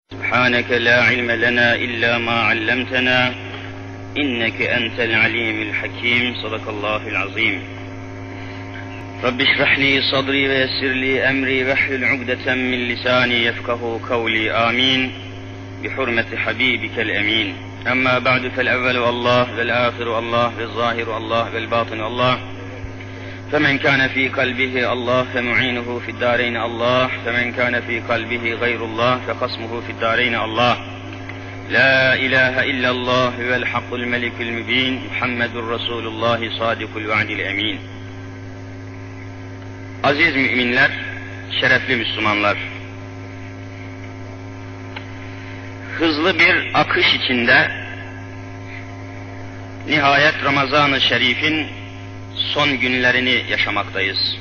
سبحانك لا علم لنا إلا ما علمتنا إنك أنت العليم الحكيم صدق الله العظيم رب اشرح لي صدري ويسر لي أمري واحلل عقدة من لساني يفقه قولي آمين بحرمة حبيبك الأمين أما بعد فالأول الله والآخر الله والظاهر الله والباطن الله فمن كان في قلبه الله فمعينه في الدارين الله فمن كان في قلبه غير الله فخصمه في الدارين الله لا إله إلا الله هو الحق الملك المبين محمد رسول الله صادق الوعد الأمين. Aziz müminler, şerefli Müslümanlar, hızlı bir akış içinde nihayet Ramazan-ı Şerif'in son günlerini yaşamaktayız.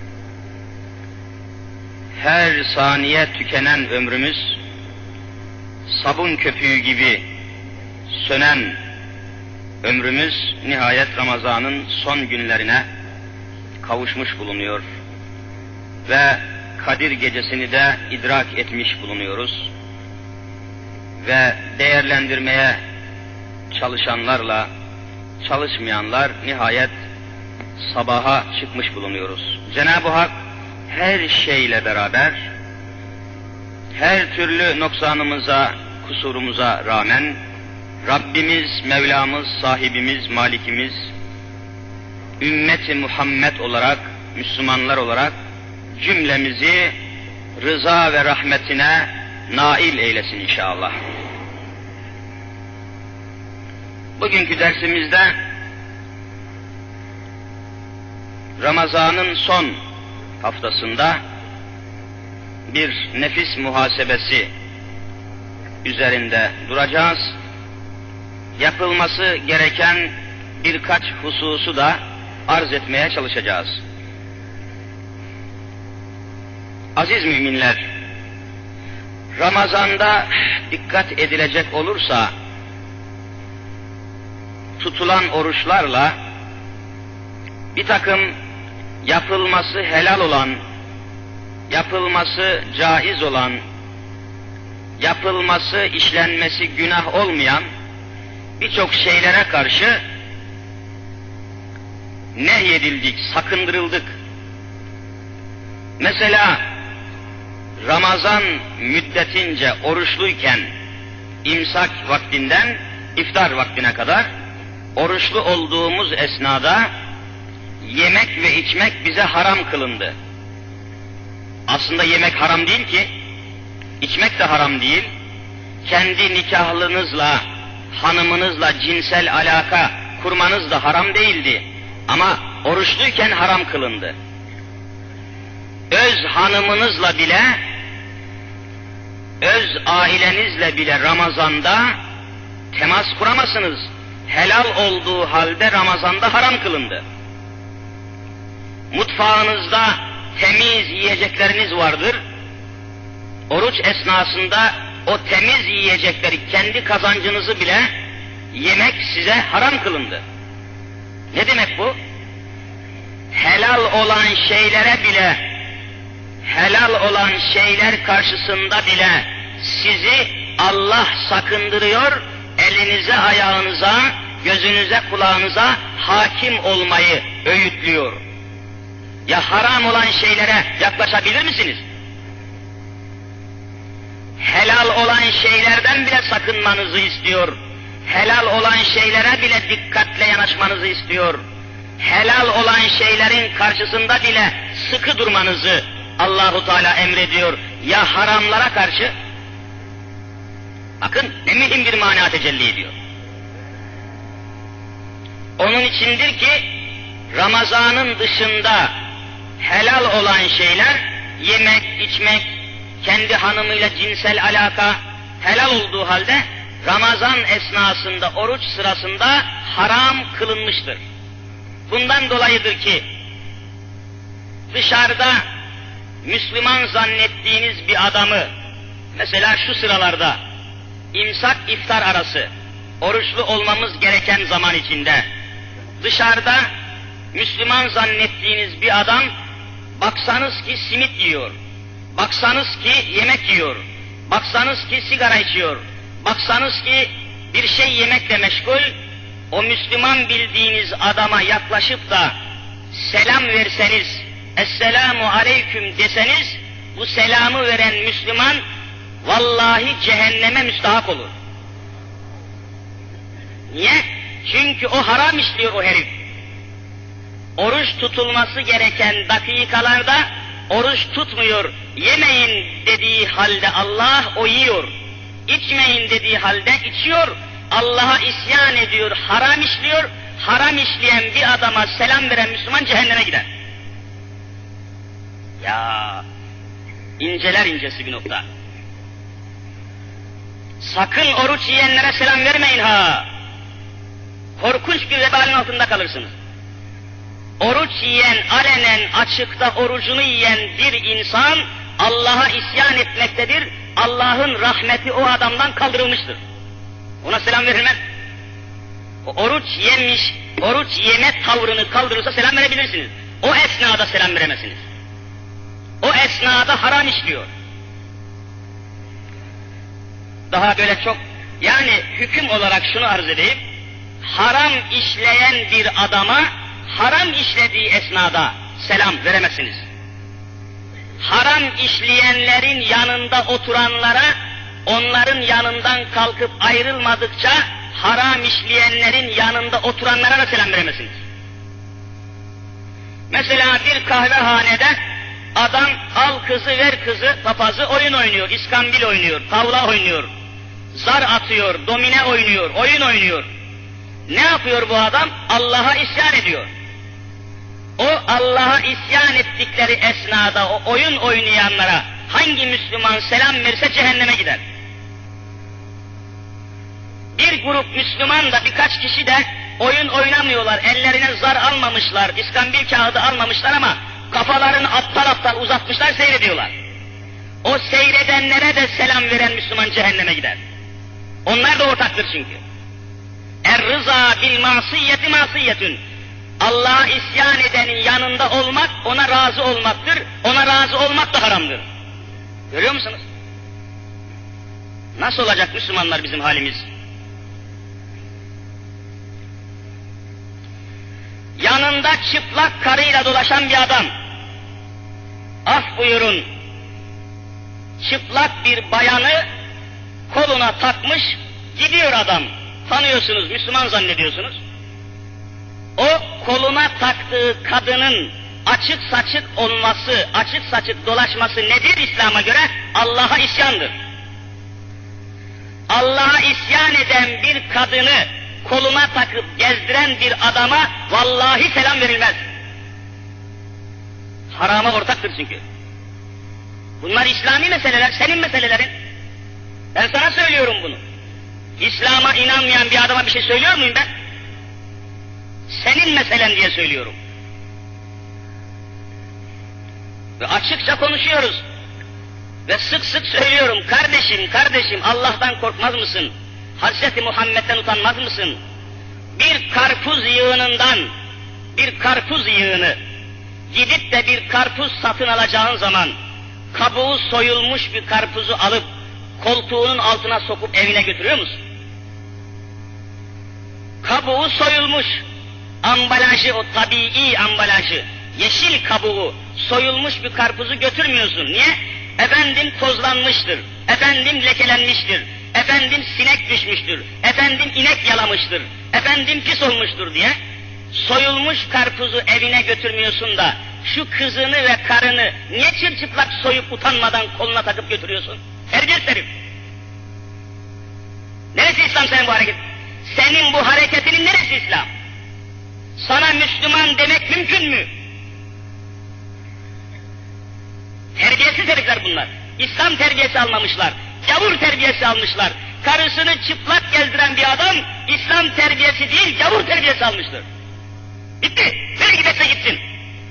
Her saniye tükenen ömrümüz, sabun köpüğü gibi sönen ömrümüz nihayet Ramazan'ın son günlerine kavuşmuş bulunuyor. Ve Kadir Gecesi'ni de idrak etmiş bulunuyoruz. Ve değerlendirmeye çalışanlarla çalışmayanlar nihayet sabaha çıkmış bulunuyoruz. Cenab-ı Hak her şeyle beraber, her türlü noksanımıza, kusurumuza rağmen Rabbimiz, Mevlamız, sahibimiz, malikimiz, ümmeti Muhammed olarak, Müslümanlar olarak cümlemizi rıza ve rahmetine nail eylesin inşallah. Bugünkü dersimizde Ramazan'ın son haftasında bir nefis muhasebesi üzerinde duracağız. Yapılması gereken birkaç hususu da arz etmeye çalışacağız. Aziz müminler, Ramazan'da dikkat edilecek olursa tutulan oruçlarla bir takım yapılması helal olan, yapılması caiz olan, yapılması işlenmesi günah olmayan birçok şeylere karşı nehyedildik, sakındırıldık. Mesela Ramazan müddetince oruçluyken imsak vaktinden iftar vaktine kadar oruçlu olduğumuz esnada yemek ve içmek bize haram kılındı. Aslında yemek haram değil ki, içmek de haram değil. Kendi nikahlınızla, hanımınızla cinsel alaka kurmanız da haram değildi. Ama oruçluyken haram kılındı. Öz hanımınızla bile, öz ailenizle bile Ramazan'da temas kuramazsınız. Helal olduğu halde Ramazan'da haram kılındı. Mutfağınızda temiz yiyecekleriniz vardır. Oruç esnasında o temiz yiyecekleri, kendi kazancınızı bile yemek size haram kılındı. Ne demek bu? Helal olan şeylere bile, helal olan şeyler karşısında bile sizi Allah sakındırıyor, elinize, ayağınıza, gözünüze, kulağınıza hakim olmayı öğütlüyor. Ya haram olan şeylere yaklaşabilir misiniz? Helal olan şeylerden bile sakınmanızı istiyor. Helal olan şeylere bile dikkatle yanaşmanızı istiyor. Helal olan şeylerin karşısında bile sıkı durmanızı Allahu Teala emrediyor. Ya haramlara karşı? Bakın ne mühim bir mana tecelli ediyor. Onun içindir ki Ramazan'ın dışında helal olan şeyler, yemek, içmek, kendi hanımıyla cinsel alaka helal olduğu halde Ramazan esnasında, oruç sırasında haram kılınmıştır. Bundan dolayıdır ki dışarıda Müslüman zannettiğiniz bir adamı, mesela şu sıralarda imsak iftar arası oruçlu olmamız gereken zaman içinde dışarıda Müslüman zannettiğiniz bir adam baksanız ki simit yiyor, baksanız ki yemek yiyor, baksanız ki sigara içiyor, baksanız ki bir şey yemekle meşgul, o Müslüman bildiğiniz adama yaklaşıp da selam verseniz, Esselamu Aleyküm deseniz, bu selamı veren Müslüman vallahi cehenneme müstahak olur. Niye? Çünkü o haram işliyor o herif. Oruç tutulması gereken dakikalarda oruç tutmuyor, yemeyin dediği halde Allah o yiyor. İçmeyin dediği halde içiyor, Allah'a isyan ediyor, haram işliyor, haram işleyen bir adama selam veren Müslüman cehenneme gider. Ya, inceler incesi bir nokta. Sakın oruç yiyenlere selam vermeyin ha! Korkunç bir vebalin altında kalırsınız. Oruç yiyen, alenen açıkta orucunu yiyen bir insan Allah'a isyan etmektedir. Allah'ın rahmeti o adamdan kaldırılmıştır. Ona selam verilmez. O oruç yemiş, oruç yeme tavrını kaldırırsa selam verebilirsiniz. O esnada selam veremezsiniz. O esnada haram işliyor. Daha böyle çok, yani hüküm olarak şunu arz edeyim. Haram işleyen bir adama haram işlediği esnada selam veremezsiniz. Haram işleyenlerin yanında oturanlara, onların yanından kalkıp ayrılmadıkça haram işleyenlerin yanında oturanlara da selam veremezsiniz. Mesela bir kahvehanede adam al kızı ver kızı, papazı oyun oynuyor, iskambil oynuyor, tavla oynuyor, zar atıyor, domine oynuyor, oyun oynuyor. Ne yapıyor bu adam? Allah'a isyan ediyor. O Allah'a isyan ettikleri esnada o oyun oynayanlara hangi Müslüman selam verirse cehenneme gider. Bir grup Müslüman da birkaç kişi de oyun oynamıyorlar, ellerine zar almamışlar, iskambil kağıdı almamışlar ama kafalarını aptal aptal uzatmışlar, seyrediyorlar. O seyredenlere de selam veren Müslüman cehenneme gider. Onlar da ortaktır çünkü. Er-rıza bil masiyeti masiyetün. Allah'a isyan edenin yanında olmak, ona razı olmaktır. Ona razı olmak da haramdır. Görüyor musunuz? Nasıl olacak Müslümanlar bizim halimiz? Yanında çıplak karıyla dolaşan bir adam, af buyurun, çıplak bir bayanı koluna takmış, gidiyor adam. Tanıyorsunuz, Müslüman zannediyorsunuz. O koluna taktığı kadının açık saçık olması, açık saçık dolaşması nedir İslam'a göre? Allah'a isyandır. Allah'a isyan eden bir kadını koluna takıp gezdiren bir adama vallahi selam verilmez. Harama ortaktır çünkü. Bunlar İslami meseleler, senin meselelerin. Ben sana söylüyorum bunu. İslam'a inanmayan bir adama bir şey söylüyor muyum ben? Senin meselen diye söylüyorum. Ve açıkça konuşuyoruz. Ve sık sık söylüyorum, kardeşim Allah'tan korkmaz mısın? Hazreti Muhammed'den utanmaz mısın? Bir karpuz yığınından, bir karpuz yığını, gidip de bir karpuz satın alacağın zaman, kabuğu soyulmuş bir karpuzu alıp, koltuğunun altına sokup evine götürüyor musun? Kabuğu soyulmuş, ambalajı, o tabii ambalajı, yeşil kabuğu, soyulmuş bir karpuzu götürmüyorsun. Niye? Efendim tozlanmıştır, efendim lekelenmiştir, efendim sinek düşmüştür, efendim inek yalamıştır, efendim pis olmuştur diye. Soyulmuş karpuzu evine götürmüyorsun da, şu kızını ve karını niye çırçıplak soyup utanmadan koluna takıp götürüyorsun? Terbiyesiz herif! Neresi İslam senin bu hareket? Senin bu hareketinin neresi İslam? Sana Müslüman demek mümkün mü? Terbiyesiz herifler bunlar. İslam terbiyesi almamışlar. Gavur terbiyesi almışlar. Karısını çıplak gezdiren bir adam, İslam terbiyesi değil, gavur terbiyesi almıştır. Bitti. Nereye giderse gitsin.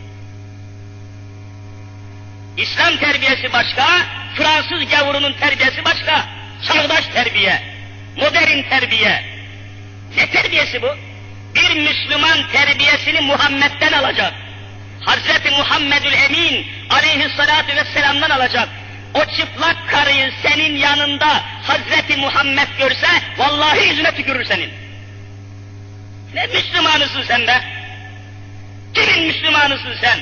İslam terbiyesi başka, Fransız gavurunun terbiyesi başka. Çağdaş terbiye, modern terbiye. Ne terbiyesi bu? Bir Müslüman terbiyesini Muhammed'den alacak. Hazreti Muhammedül Emin aleyhissalatu vesselam'dan alacak. o çıplak karıyı senin yanında Hazreti Muhammed görse, vallahi yüzüne tükürür senin. Ne Müslümanısın sen be? Kimin Müslümanısın sen?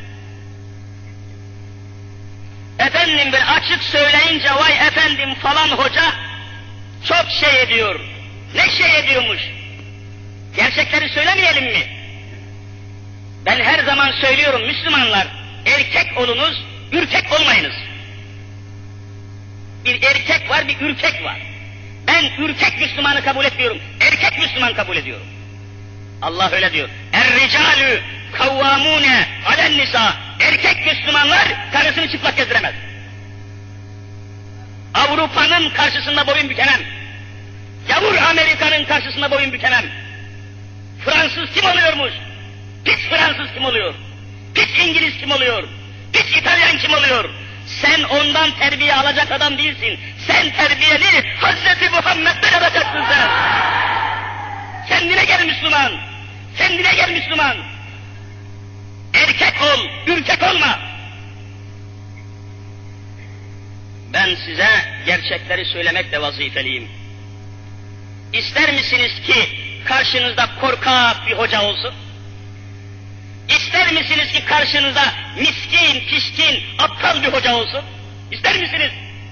Efendim ben açık söyleyince, vay efendim falan hoca çok şey ediyor. Ne şey ediyormuş? Gerçekleri söylemeyelim mi? Ben her zaman söylüyorum Müslümanlar, erkek olunuz, ürkek olmayınız. Bir erkek var, bir ürkek var. Ben ürkek Müslümanı kabul etmiyorum, erkek Müslüman kabul ediyorum. Allah öyle diyor. Er-ricalü kavvamune alen nisa. Erkek Müslümanlar karısını çıplak gezdiremez. Avrupa'nın karşısında boyun bükemem. Yavur Amerika'nın karşısında boyun bükemem. Fransız kim oluyormuş? Pis Fransız kim oluyor? Pis İngiliz kim oluyor? Pis İtalyan kim oluyor? Sen ondan terbiye alacak adam değilsin. Sen terbiyeni Hazreti Muhammed'den alacaksın sen. Kendine gel Müslüman. Kendine gel Müslüman. Erkek ol, ürkek olma. Ben size gerçekleri söylemekle vazifeliyim. İster misiniz ki karşınızda korkak bir hoca olsun? İster misiniz ki karşınızda miskin, pişkin, aptal bir hoca olsun? İster misiniz?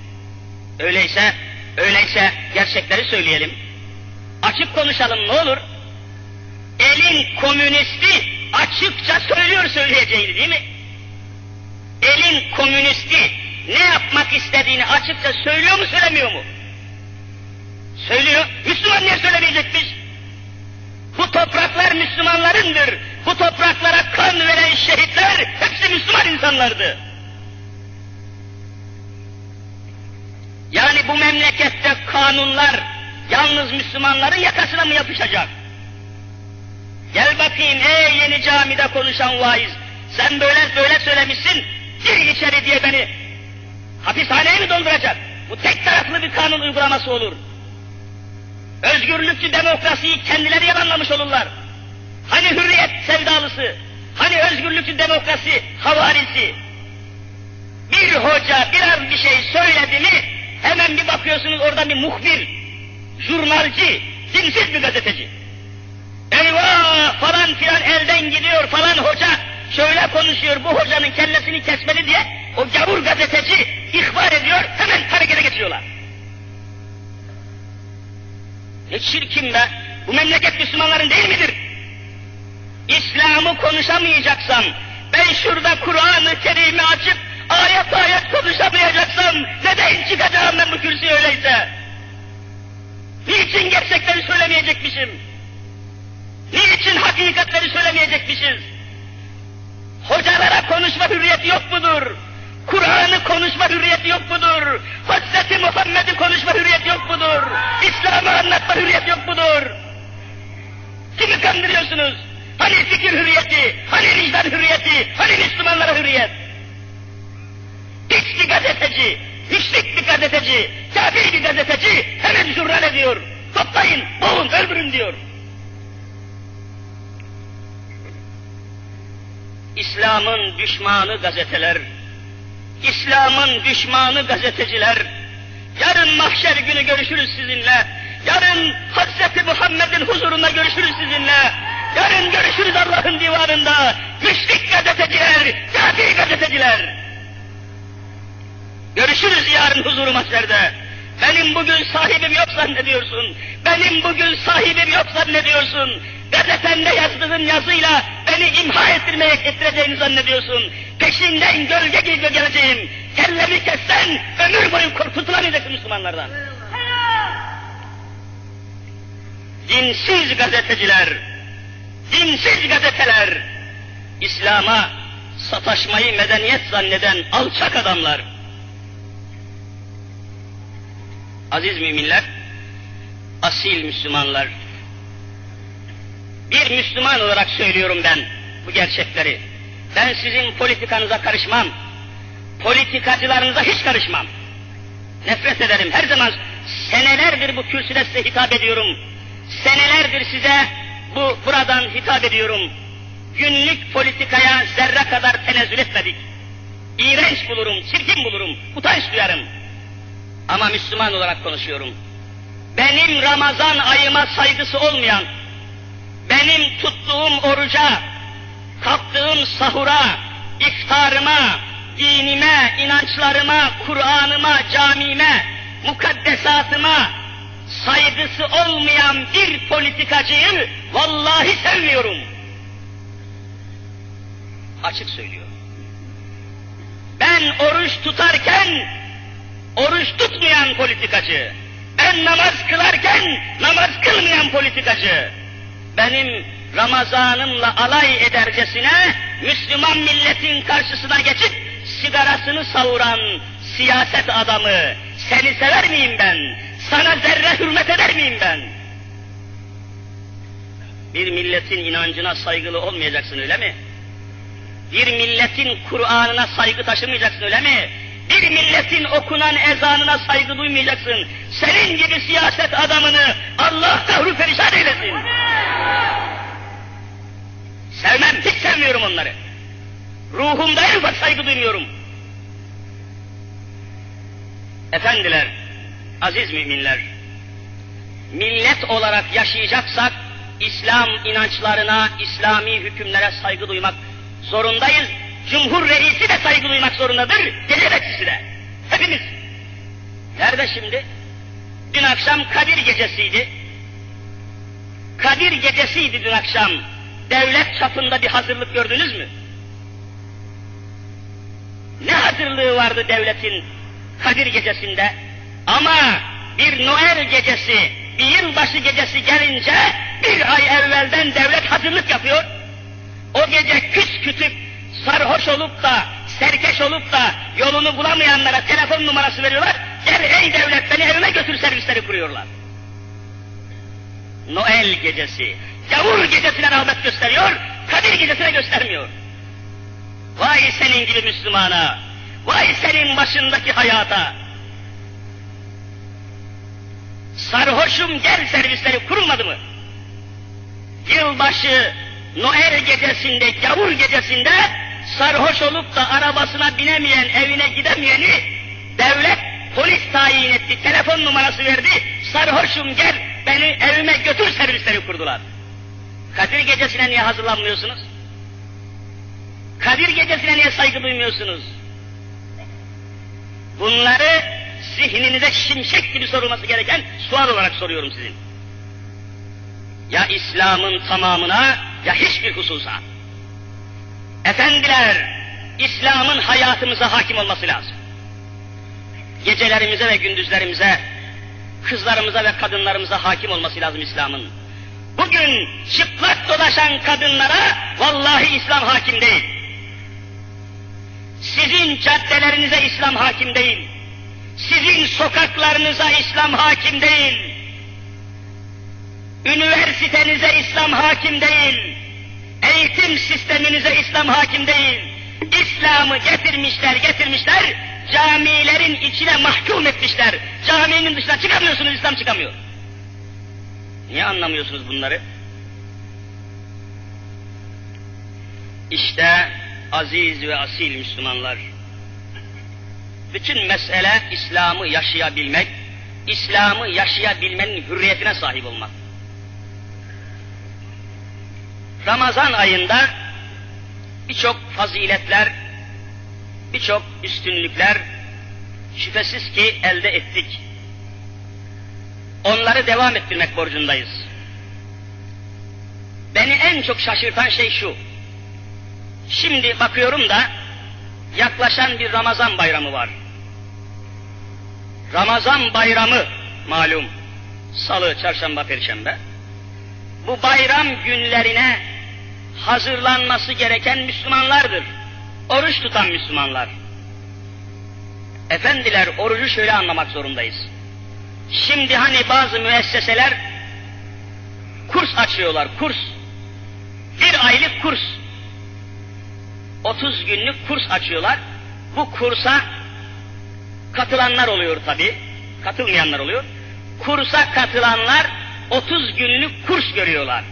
Öyleyse gerçekleri söyleyelim. Açık konuşalım ne olur? Elin komünisti açıkça söylüyor söyleyeceğini değil mi? Elin komünisti ne yapmak istediğini açıkça söylüyor mu söylemiyor mu? Söylüyor. Müslüman niye söylemeyecekmiş? Bu topraklar Müslümanlarındır. Bu topraklara kan veren şehitler hepsi Müslüman insanlardı. Yani bu memlekette kanunlar yalnız Müslümanların yakasına mı yapışacak? Gel bakayım ey yeni camide konuşan vaiz, sen böyle söylemişsin, gir içeri diye beni hapishaneye mi dolduracak? Bu tek taraflı bir kanun uygulaması olur. Özgürlükçü demokrasiyi kendileri yalanlamış olurlar. Hani hürriyet sevdalısı, hani özgürlükçü demokrasi havarisi. Bir hoca biraz bir şey söyledi mi, hemen bir bakıyorsunuz orada bir muhbir, jurnalci, dinsiz bir gazeteci. Eyvah falan filan elden gidiyor falan hoca şöyle konuşuyor, bu hocanın kellesini kesmeli diye o gavur gazeteci ihbar ediyor, hemen harekete geçiyorlar. Ne çirkin be! Bu memleket Müslümanların değil midir? İslam'ı konuşamayacaksam, ben şurada Kur'an-ı Kerim'i açıp ayet ayet konuşamayacaksam neden çıkacağım ben bu kürsüye öyleyse? Niçin gerçekleri söylemeyecekmişim? Niçin hakikatleri söylemeyecekmişiz? Hocalara konuşma hürriyeti yok mudur? Kur'an'ı konuşma hürriyeti yok mudur? Hazreti Muhammed'i konuşma hürriyeti yok mudur? İslam'ı anlatma hürriyeti yok mudur? Kimi kandırıyorsunuz? Hani fikir hürriyeti, hani vicdan hürriyeti, hani Müslümanlara hürriyet? Pis bir gazeteci, müşrik bir gazeteci, kafir bir gazeteci hemen jurnal ediyor. Toplayın, boğun, öldürün diyor. İslam'ın düşmanı gazeteler, İslam'ın düşmanı gazeteciler, yarın mahşer günü görüşürüz sizinle, yarın Hazreti Muhammed'in huzurunda görüşürüz sizinle, yarın görüşürüz Allah'ın divanında, müşrik gazeteciler, kafir gazeteciler. Görüşürüz yarın huzuru mahşerde. Benim bugün sahibim yok zannediyorsun, benim bugün sahibim yok zannediyorsun, gazetende yazdığın yazıyla beni imha ettireceğini zannediyorsun, peşinden gölge gibi geleceğim, kellemi kessen ömür boyu kurtulamayacaksın Müslümanlardan. Dinsiz gazeteciler, dinsiz gazeteler, İslam'a sataşmayı medeniyet zanneden alçak adamlar. Aziz müminler, asil Müslümanlar, bir Müslüman olarak söylüyorum ben bu gerçekleri. Ben sizin politikanıza karışmam, politikacılarınıza hiç karışmam. Nefret ederim, her zaman senelerdir bu kürsüde size hitap ediyorum. Senelerdir size buradan hitap ediyorum. Günlük politikaya zerre kadar tenezzül etmedik. İğrenç bulurum, çirkin bulurum, utanç duyarım. Ama Müslüman olarak konuşuyorum. Benim Ramazan ayıma saygısı olmayan, benim tuttuğum oruca, kalktığım sahura, iftarıma, dinime, inançlarıma, Kur'an'ıma, camime, mukaddesatıma saygısı olmayan bir politikacıyı vallahi sevmiyorum. Açık söylüyorum. Ben oruç tutarken oruç tutmayan politikacı, ben namaz kılarken namaz kılmayan politikacı, benim Ramazanımla alay edercesine Müslüman milletin karşısına geçip sigarasını savuran siyaset adamı, seni sever miyim ben? Sana zerre hürmet eder miyim ben? Bir milletin inancına saygılı olmayacaksın, öyle mi? Bir milletin Kur'an'ına saygı taşımayacaksın, öyle mi? Bir milletin okunan ezanına saygı duymayacaksın. Senin gibi siyaset adamını Allah kahru perişan eylesin. Sevmem, hiç sevmiyorum onları. Ruhumda en ufak saygı duymuyorum. Efendiler, aziz müminler, millet olarak yaşayacaksak, İslam inançlarına, İslami hükümlere saygı duymak zorundayız. Cumhur reisi de saygı duymak zorundadır, gece bekçisi de. Hepimiz. Nerede şimdi? Dün akşam Kadir gecesiydi. Kadir gecesiydi dün akşam. Devlet çapında bir hazırlık gördünüz mü? Ne hazırlığı vardı devletin Kadir gecesinde? Ama bir Noel gecesi, bir yılbaşı gecesi gelince bir ay evvelden devlet hazırlık yapıyor. O gece küçük sarhoş olup da, serkeş olup da yolunu bulamayanlara telefon numarası veriyorlar. Gel ey devlet beni evime götür servisleri kuruyorlar. Noel gecesi, gavur gecesine rağbet gösteriyor, Kadir gecesine göstermiyor. Vay senin gibi Müslümana, vay senin başındaki hayata. Sarhoşum gel servisleri kurulmadı mı? Yılbaşı, Noel gecesinde, gavur gecesinde sarhoş olup da arabasına binemeyen, evine gidemeyeni devlet polis tayin etti, telefon numarası verdi, sarhoşum gel beni evime götür servisleri kurdular. Kadir gecesine niye hazırlanmıyorsunuz? Kadir gecesine niye saygı duymuyorsunuz? Bunları zihninize şimşek gibi sorulması gereken sual olarak soruyorum sizin. Ya İslam'ın tamamına ya hiçbir hususa. Efendiler, İslam'ın hayatımıza hakim olması lazım. Gecelerimize ve gündüzlerimize, kızlarımıza ve kadınlarımıza hakim olması lazım İslam'ın. Bugün çıplak dolaşan kadınlara vallahi İslam hakim değil. Sizin caddelerinize İslam hakim değil. Sizin sokaklarınıza İslam hakim değil. Üniversitenize İslam hakim değil. Eğitim sisteminize İslam hakim değil. İslam'ı getirmişler, camilerin içine mahkum etmişler. Caminin dışına çıkamıyorsunuz, İslam çıkamıyor. Niye anlamıyorsunuz bunları? İşte aziz ve asil Müslümanlar, bütün mesele İslam'ı yaşayabilmek, İslam'ı yaşayabilmenin hürriyetine sahip olmak. Ramazan ayında birçok faziletler, birçok üstünlükler şüphesiz ki elde ettik. Onları devam ettirmek borcundayız. Beni en çok şaşırtan şey şu. Şimdi bakıyorum da yaklaşan bir Ramazan bayramı var. Ramazan bayramı malum. Salı, çarşamba, perşembe. Bu bayram günlerine hazırlanması gereken Müslümanlardır. Oruç tutan Müslümanlar. Efendiler, orucu şöyle anlamak zorundayız. Şimdi hani bazı müesseseler kurs açıyorlar, kurs. Bir aylık kurs. 30 günlük kurs açıyorlar. Bu kursa katılanlar oluyor tabi, katılmayanlar oluyor. Kursa katılanlar 30 günlük kurs görüyorlar.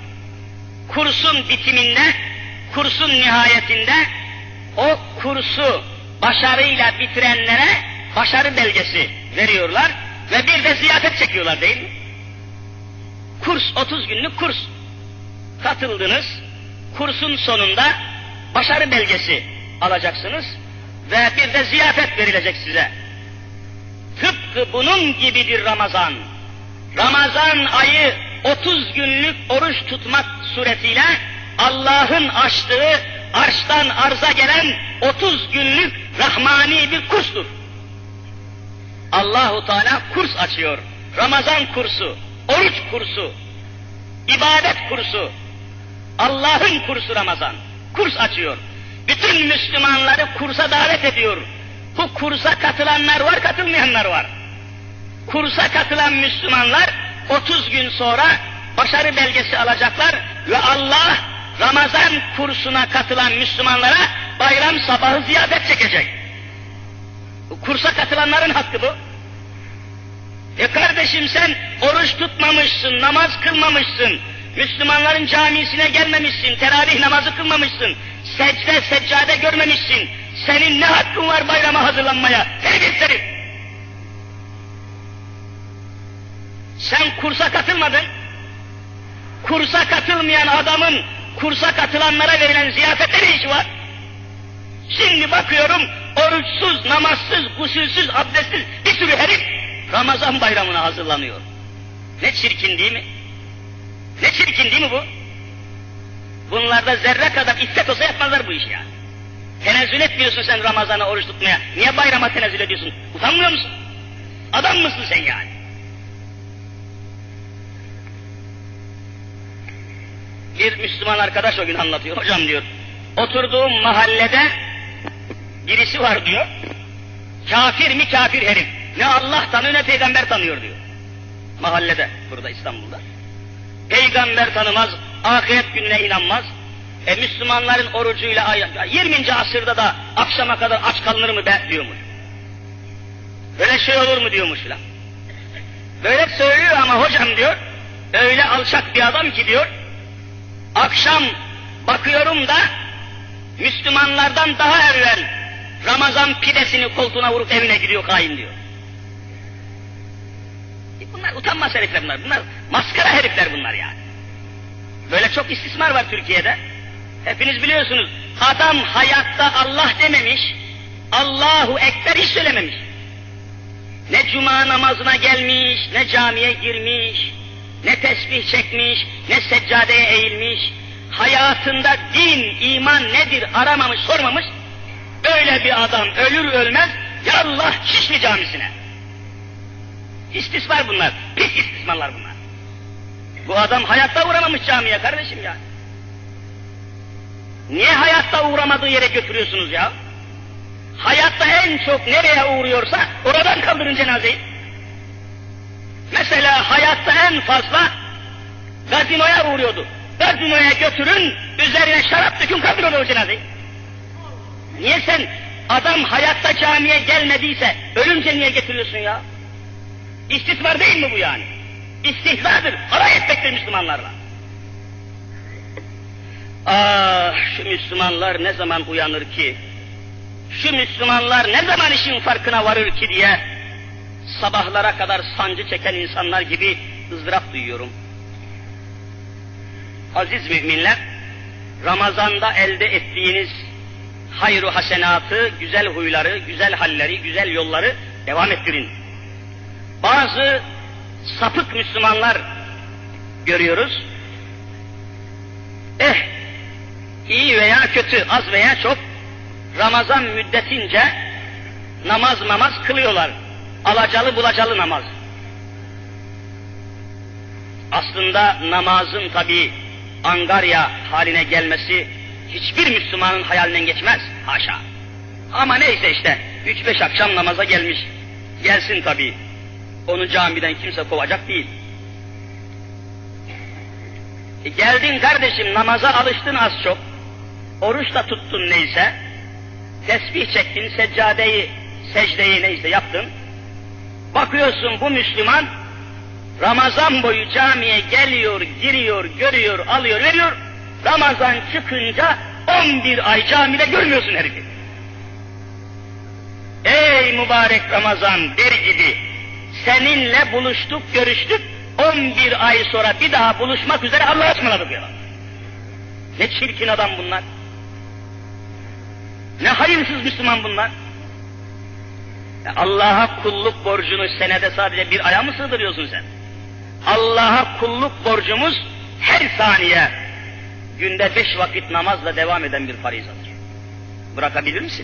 Kursun bitiminde, kursun nihayetinde o kursu başarıyla bitirenlere başarı belgesi veriyorlar ve bir de ziyafet çekiyorlar değil mi? Kurs, 30 günlük kurs. Katıldınız, kursun sonunda başarı belgesi alacaksınız ve bir de ziyafet verilecek size. Tıpkı bunun gibidir Ramazan. Ramazan ayı 30 günlük oruç tutmak suretiyle Allah'ın açtığı, arştan arza gelen 30 günlük rahmani bir kurstur. Allahu Teala kurs açıyor. Ramazan kursu, oruç kursu, ibadet kursu, Allah'ın kursu Ramazan. Kurs açıyor. Bütün Müslümanları kursa davet ediyor. Bu kursa katılanlar var, katılmayanlar var. Kursa katılan Müslümanlar 30 gün sonra başarı belgesi alacaklar ve Allah Ramazan kursuna katılan Müslümanlara bayram sabahı ziyafet çekecek. Bu kursa katılanların hakkı bu. Kardeşim sen oruç tutmamışsın, namaz kılmamışsın, Müslümanların camisine gelmemişsin, teravih namazı kılmamışsın, secde, seccade görmemişsin. Senin ne hakkın var bayrama hazırlanmaya? Terbiyesiz herif! Sen kursa katılmadın. Kursa katılmayan adamın kursa katılanlara verilen ziyafette ne işi var? Şimdi bakıyorum oruçsuz, namazsız, gusülsüz, abdestsiz bir sürü herif Ramazan bayramına hazırlanıyor. Ne çirkin değil mi? Ne çirkin değil mi bu? Bunlarda zerre kadar iffet olsa yapmazlar bu işi ya. Tenezzül etmiyorsun sen Ramazan'a oruç tutmaya. Niye bayrama tenezzül ediyorsun? Utanmıyor musun? Adam mısın sen yani? Bir Müslüman arkadaş o gün anlatıyor. Hocam diyor, oturduğum mahallede birisi var diyor. Kafir mi kafir herif. Ne Allah tanıyor ne peygamber tanıyor diyor. Mahallede, burada İstanbul'da. Peygamber tanımaz, ahiret gününe inanmaz. Müslümanların orucuyla 20. asırda da akşama kadar aç kalınır mı be diyormuş. Böyle şey olur mu diyormuş filan. Böyle söylüyor ama hocam diyor, öyle alçak bir adam ki diyor, akşam bakıyorum da Müslümanlardan daha evvel Ramazan pidesini koltuğuna vurup evine gidiyor hain diyor. Bunlar utanmaz herifler bunlar. Bunlar maskara herifler bunlar yani. Böyle çok istismar var Türkiye'de. Hepiniz biliyorsunuz. Adam hayatta Allah dememiş, Allahu Ekber hiç söylememiş. Ne cuma namazına gelmiş, ne camiye girmiş, ne tesbih çekmiş, ne seccadeye eğilmiş. Hayatında din, iman nedir aramamış, sormamış. Öyle bir adam ölür ölmez, ya Allah Şişli camisine. İstismar bunlar, pis istismarlar bunlar. Bu adam hayatta uğramamış camiye kardeşim ya. Niye hayatta uğramadığı yere götürüyorsunuz ya? Hayatta en çok nereye uğruyorsa oradan kaldırın cenazeyi. Mesela hayatta en fazla gazinoya uğruyordu. Gazinoya götürün, üzerine şarap dökün, kaldırın o cenazeyi. Niye sen adam hayatta camiye gelmediyse ölünce niye getiriyorsun ya? İstismar değil mi bu yani? İstihzadır, alay etmektir Müslümanlarla. Ah, şu Müslümanlar ne zaman uyanır ki? Şu Müslümanlar ne zaman işin farkına varır ki diye sabahlara kadar sancı çeken insanlar gibi ızdırap duyuyorum. Aziz müminler, Ramazan'da elde ettiğiniz hayru hasenatı, güzel huyları, güzel halleri, güzel yolları devam ettirin. Bazı sapık Müslümanlar görüyoruz. İyi veya kötü, az veya çok Ramazan müddetince namaz kılıyorlar. Alacalı bulacalı namaz. Aslında namazın tabi angarya haline gelmesi hiçbir Müslümanın hayalinden geçmez. Haşa. Ama neyse işte 3-5 akşam namaza gelmiş. Gelsin tabi. Onu camiden kimse kovacak değil. Geldin kardeşim, namaza alıştın az çok. Oruç da tuttun neyse. Tesbih çektin, seccadeyi, secdeyi neyse yaptın. Bakıyorsun bu Müslüman Ramazan boyu camiye geliyor, giriyor, görüyor, alıyor, veriyor. Ramazan çıkınca 11 ay camide görmüyorsun herifi. ey mübarek Ramazan der gibi seninle buluştuk, görüştük, 11 ay sonra bir daha buluşmak üzere Allah'a ısmarladık ya. Ne çirkin adam bunlar. Ne hayırsız Müslüman bunlar. Allah'a kulluk borcunu senede sadece bir aya mı sığdırıyorsun sen? Allah'a kulluk borcumuz her saniye, günde 5 vakit namazla devam eden bir farizadır. Bırakabilir misin?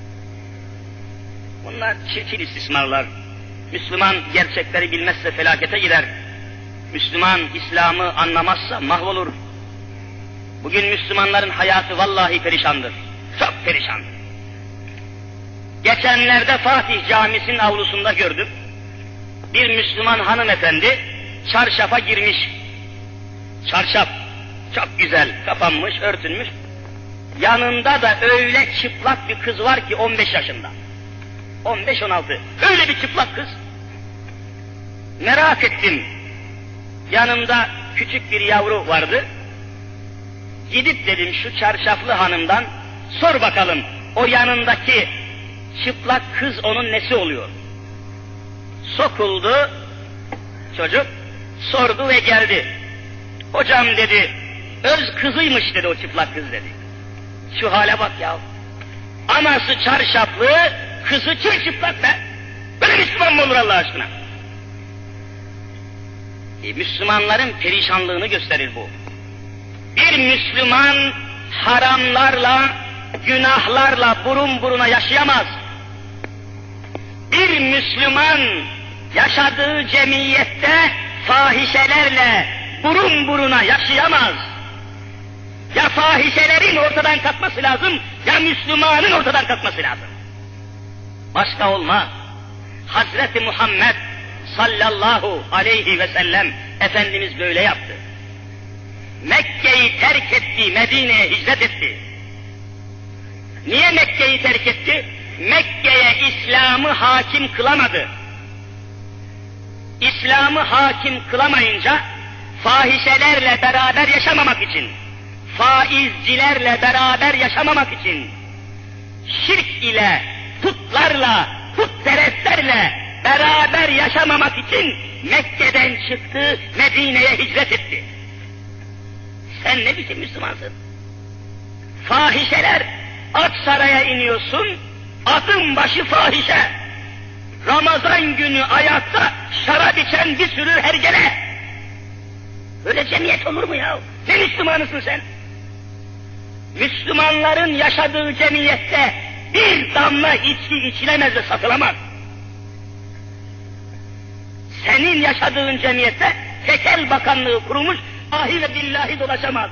Bunlar çirkin istismarlar. Müslüman gerçekleri bilmezse felakete gider. Müslüman İslam'ı anlamazsa mahvolur. Bugün Müslümanların hayatı vallahi perişandır. Çok perişan. Geçenlerde Fatih Camisi'nin avlusunda gördüm. Bir Müslüman hanımefendi çarşafa girmiş. Çarşaf çok güzel kapanmış, örtülmüş. Yanında da öyle çıplak bir kız var ki 15 yaşında. 15-16. Öyle bir çıplak kız. Merak ettim. Yanımda küçük bir yavru vardı. Gidip dedim şu çarşaflı hanımdan sor bakalım o yanındaki çıplak kız onun nesi oluyor? Sokuldu çocuk, sordu ve geldi. Hocam dedi, öz kızıymış dedi o çıplak kız dedi. Şu hale bak ya. Anası çarşaflı, kızı çırçıplak be. Böyle Müslüman mı olur Allah aşkına? Müslümanların perişanlığını gösterir bu. Bir Müslüman haramlarla, günahlarla burun buruna yaşayamaz. Bir Müslüman yaşadığı cemiyette fahişelerle burun buruna yaşayamaz. Ya fahişelerin ortadan kalkması lazım, ya Müslümanın ortadan kalkması lazım. Başka olmaz. Hazreti Muhammed sallallahu aleyhi ve sellem Efendimiz böyle yaptı. Mekke'yi terk etti, Medine'ye hicret etti. Niye Mekke'yi terk etti? Mekke'ye İslam'ı hakim kılamadı. İslam'ı hakim kılamayınca fahişelerle beraber yaşamamak için, faizcilerle beraber yaşamamak için, şirk ile, putlarla, putperestlerle beraber yaşamamak için Mekke'den çıktı, Medine'ye hicret etti. Sen ne biçim Müslümansın? Fahişeler, Aksaray'a iniyorsun, adım başı fahişe. Ramazan günü ayakta şarap içen bir sürü hergele. Böyle cemiyet olur mu ya? Ne Müslümanısın sen? Müslümanların yaşadığı cemiyette bir damla içki içilemez ve satılamaz. Senin yaşadığın cemiyette tekel bakanlığı kurulmuş, ahi ve billahi dolaşamaz.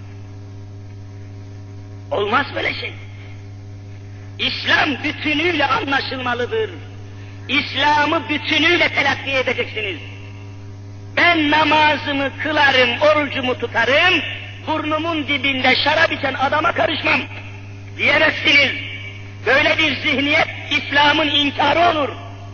Olmaz böyle şey. İslam bütünüyle anlaşılmalıdır. İslam'ı bütünüyle telakki edeceksiniz. Ben namazımı kılarım, orucumu tutarım, burnumun dibinde şarap içen adama karışmam diyemezsiniz. Böyle bir zihniyet İslam'ın inkarı olur.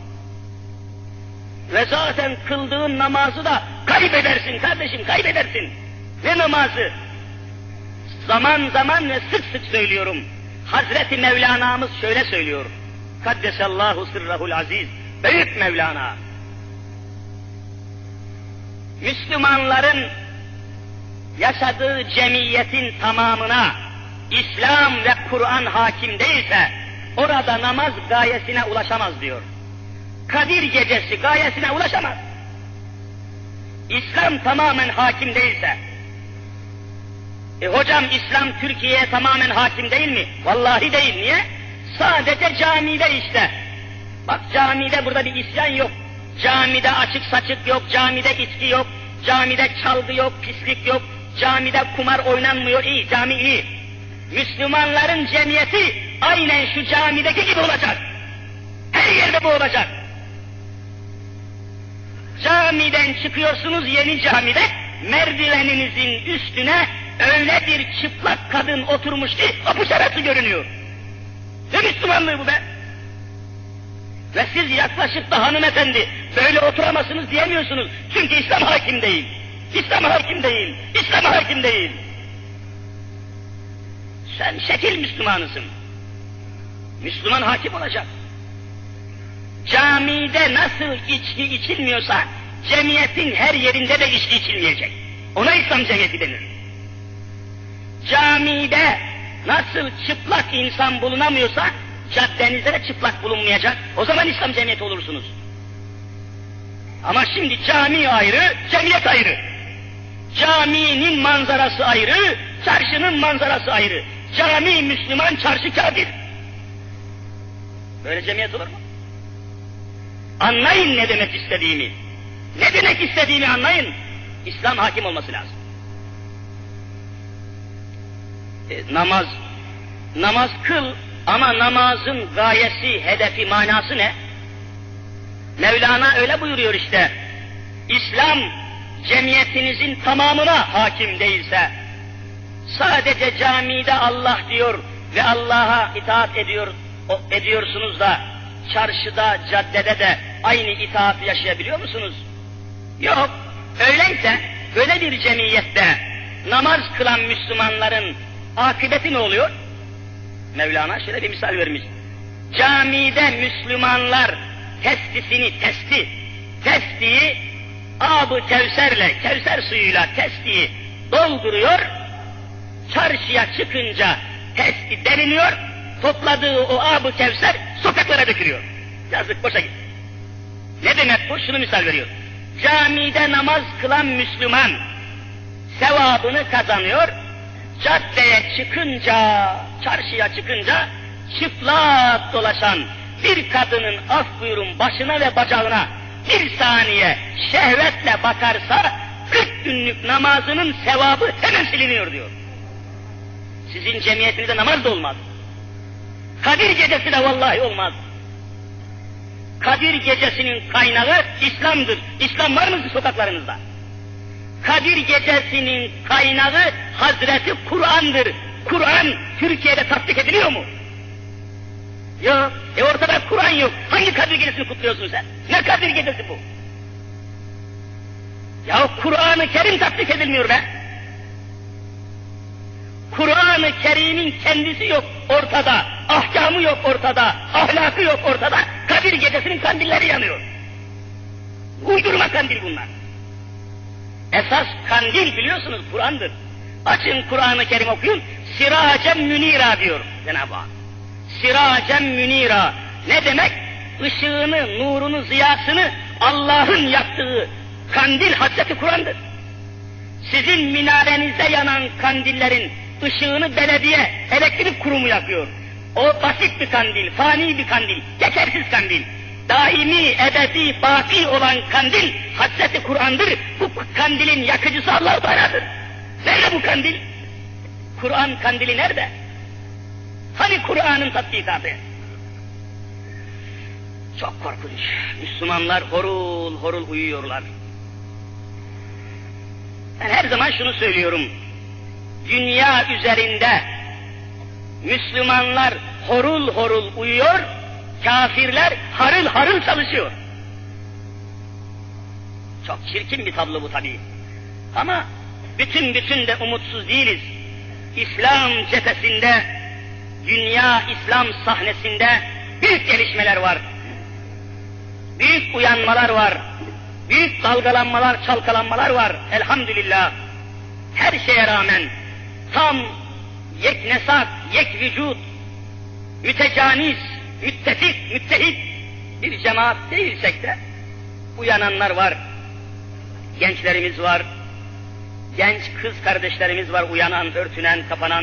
Ve zaten kıldığın namazı da kaybedersin kardeşim, kaybedersin. Ne namazı? Zaman zaman ve sık sık söylüyorum. Hazreti Mevlana'mız şöyle söylüyor. Kaddesallahu sırrahul aziz. Büyük Mevlana. Müslümanların yaşadığı cemiyetin tamamına İslam ve Kur'an hakim değilse orada namaz gayesine ulaşamaz diyor. Kadir gecesi gayesine ulaşamaz. İslam tamamen hakim değilse. Hocam İslam Türkiye'ye tamamen hakim değil mi? Vallahi değil. Niye? Sadece camide işte. Bak camide burada bir isyan yok. Camide açık saçık yok, camide içki yok, camide çalgı yok, pislik yok, camide kumar oynanmıyor, iyi, cami iyi. Müslümanların cemiyeti aynen şu camideki gibi olacak. Her yerde bu olacak. Camiden çıkıyorsunuz yeni camide, merdiveninizin üstüne öyle bir çıplak kadın oturmuş ki papuç arası görünüyor. Ne Müslümanlığı bu be? Ve siz yaklaşıp da hanımefendi böyle oturamazsınız diyemiyorsunuz. Çünkü İslam hakim değil. İslam hakim değil. İslam hakim değil. Sen şekil Müslümanısın. Müslüman hakim olacak. Camide nasıl içki içilmiyorsa, cemiyetin her yerinde de içki içilmeyecek. Ona İslam cemiyeti denir. Camide nasıl çıplak insan bulunamıyorsa, caddenizde de çıplak bulunmayacak. O zaman İslam cemiyeti olursunuz. Ama şimdi cami ayrı, cemiyet ayrı. Caminin manzarası ayrı, çarşının manzarası ayrı. Cami Müslüman, çarşı kafir. Böyle cemiyet olur mu? Anlayın ne demek istediğimi. Ne demek istediğimi anlayın. İslam hakim olması lazım. Namaz kıl ama namazın gayesi, hedefi, manası ne? Mevlana öyle buyuruyor işte. İslam cemiyetinizin tamamına hakim değilse, sadece camide Allah diyor ve Allah'a itaat ediyorsunuz da, çarşıda, caddede de aynı itaat yaşayabiliyor musunuz? Yok. Öyleyse, böyle bir cemiyette namaz kılan Müslümanların akıbeti ne oluyor? Mevlana şöyle bir misal vermiş. Camide Müslümanlar testiyi ab-ı kevserle, kevser suyuyla testiyi dolduruyor, çarşıya çıkınca testi deliniyor, topladığı o ab-ı kevser sokaklara dökülüyor. Yazık, boşa git. Ne demek bu? Şunu misal veriyor. Camide namaz kılan Müslüman sevabını kazanıyor, caddeye çıkınca, çarşıya çıkınca çıplak dolaşan bir kadının af buyurun başına ve bacağına bir saniye şehvetle bakarsa 40 günlük namazının sevabı hemen siliniyor diyor. Sizin cemiyetinizde namaz da olmaz. Kadir gecesi de vallahi olmaz. Kadir gecesinin kaynağı İslam'dır. İslam var mı sokaklarınızda? Kadir gecesinin kaynağı Hazreti Kur'an'dır. Kur'an Türkiye'de tatbik ediliyor mu? Yok. Ortada Kur'an yok. Hangi Kadir gecesini kutluyorsun sen? Ne Kadir gecesi bu? Ya Kur'an-ı Kerim tatbik edilmiyor be. Kur'an-ı Kerim'in kendisi yok ortada. Ahkamı yok ortada. Ahlakı yok ortada. Kadir gecesinin kandilleri yanıyor. Uydurma kandil bunlar. Esas kandil biliyorsunuz Kur'an'dır. Açın Kur'an-ı Kerim okuyun. Siracen münira diyor Cenab-ı Hak. Siracen münira. Ne demek? Işığını, nurunu, ziyasını Allah'ın yaptığı kandil Hazreti Kur'an'dır. Sizin minarenizde yanan kandillerin ışığını belediye, elektrik kurumu yakıyor. O basit bir kandil, fani bir kandil, geçersiz kandil. Daimi, ebedi, baki olan kandil Hazreti Kur'an'dır. Bu kandilin yakıcısı Allah-u Teala'dır. Nerede bu kandil? Kur'an kandili nerede? Hani Kur'an'ın tatbikatı? Çok korkunç. Müslümanlar horul horul uyuyorlar. Ben her zaman şunu söylüyorum. Dünya üzerinde Müslümanlar horul horul uyuyor, kafirler harıl harıl çalışıyor. Çok çirkin bir tablo bu tabii. Ama bütün de umutsuz değiliz. İslam cephesinde, dünya İslam sahnesinde büyük gelişmeler var. Büyük uyanmalar var. Büyük dalgalanmalar, çalkalanmalar var. Elhamdülillah. Her şeye rağmen tam yeknesak, yek vücut, mütecanis, müttefik, müttehit bir cemaat değilsek de uyananlar var. Gençlerimiz var. Genç kız kardeşlerimiz var, uyanan, örtünen, kapanan.